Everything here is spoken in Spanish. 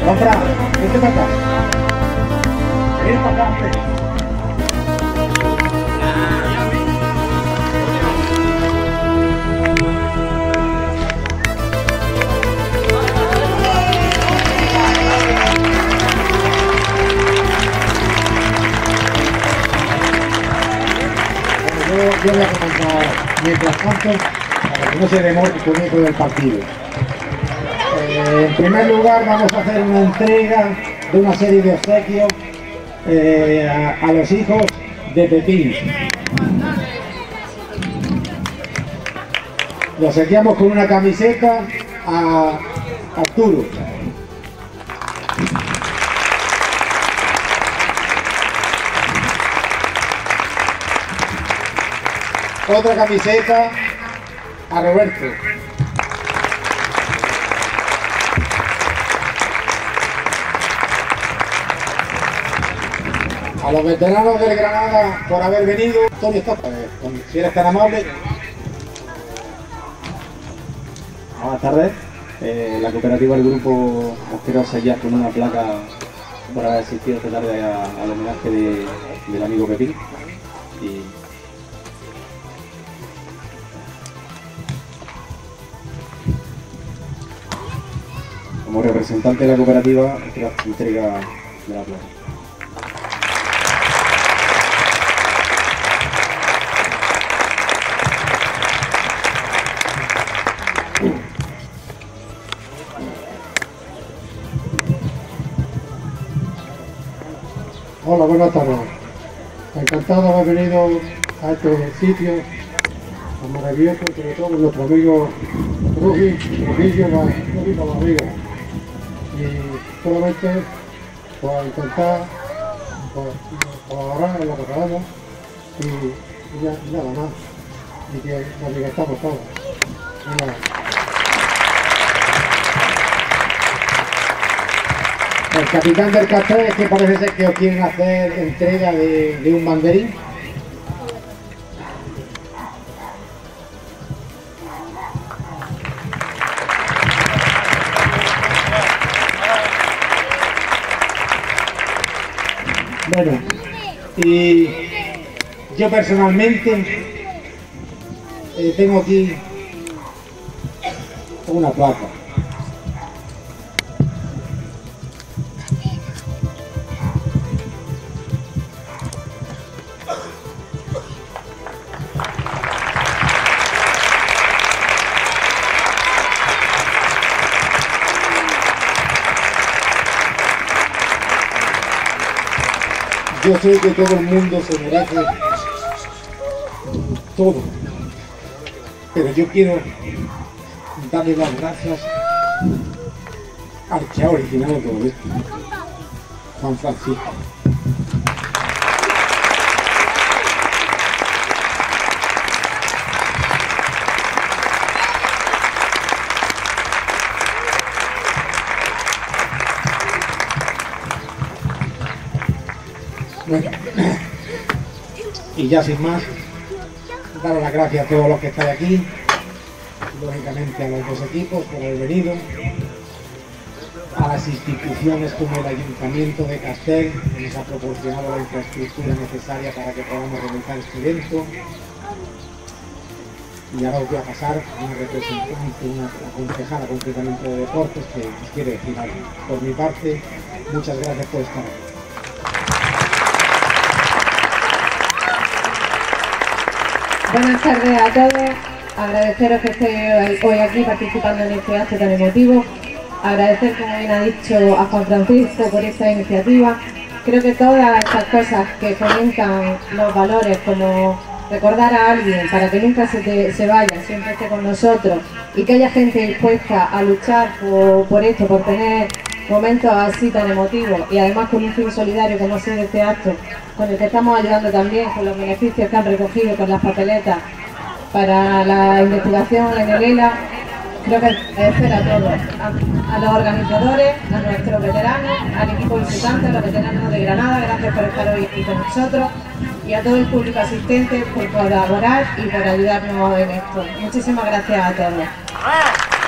Compra, vente para acá. Ven para acá, hombre. Yo voy a comentar mientras tanto, para que no se demore el comienzo del partido. En primer lugar, vamos a hacer una entrega de una serie de obsequios a los hijos de Pepín. Lo obsequiamos con una camiseta a Arturo. Otra camiseta a Roberto. A los veteranos del Granada por haber venido. Antonio, está, si eres tan amable. Buenas tardes. La cooperativa del grupo os quiero sellar con una placa por haber asistido esta tarde al homenaje del amigo Pepín. Y como representante de la cooperativa, esta entrega de la placa. Hola, buenas tardes. Encantado de haber venido a este sitio tan maravilloso, sobre todo con nuestro amigo Trujillo, la amiga. Y solamente por intentar colaborar en lo que podamos y nada más. Y que nos divertamos todos. Y nada. El capitán del cartel es que parece ser que os quieren hacer entrega de un banderín. Bueno, y yo personalmente tengo aquí una placa. Yo sé que todo el mundo se merece todo, pero yo quiero darle las gracias al que ha originado todo esto, Juan Francisco. Bueno, y ya sin más, daros las gracias a todos los que estáis aquí, lógicamente a los dos equipos por haber venido, a las instituciones como el Ayuntamiento de Castel, que nos ha proporcionado la infraestructura necesaria para que podamos realizar este evento. Y ahora os voy a pasar a una representante, una concejala concretamente de deportes, que os quiere decir algo. Por mi parte, muchas gracias por estar aquí. Buenas tardes a todos, agradeceros que estéis hoy aquí participando en este acto tan emotivo, agradecer, como bien ha dicho, a Juan Francisco por esta iniciativa. Creo que todas estas cosas que fomentan los valores, como recordar a alguien para que nunca se vaya, siempre esté con nosotros, y que haya gente dispuesta a luchar por esto, por tener momentos así tan emotivos y además con un fin solidario como ha sido este acto, con el que estamos ayudando también con los beneficios que han recogido con las papeletas para la investigación en el ELA. Creo que agradecer a todos, a los organizadores, a nuestros veteranos, al equipo visitante, a los veteranos de Granada, gracias por estar hoy aquí con nosotros, y a todo el público asistente por colaborar y por ayudarnos en esto. Muchísimas gracias a todos.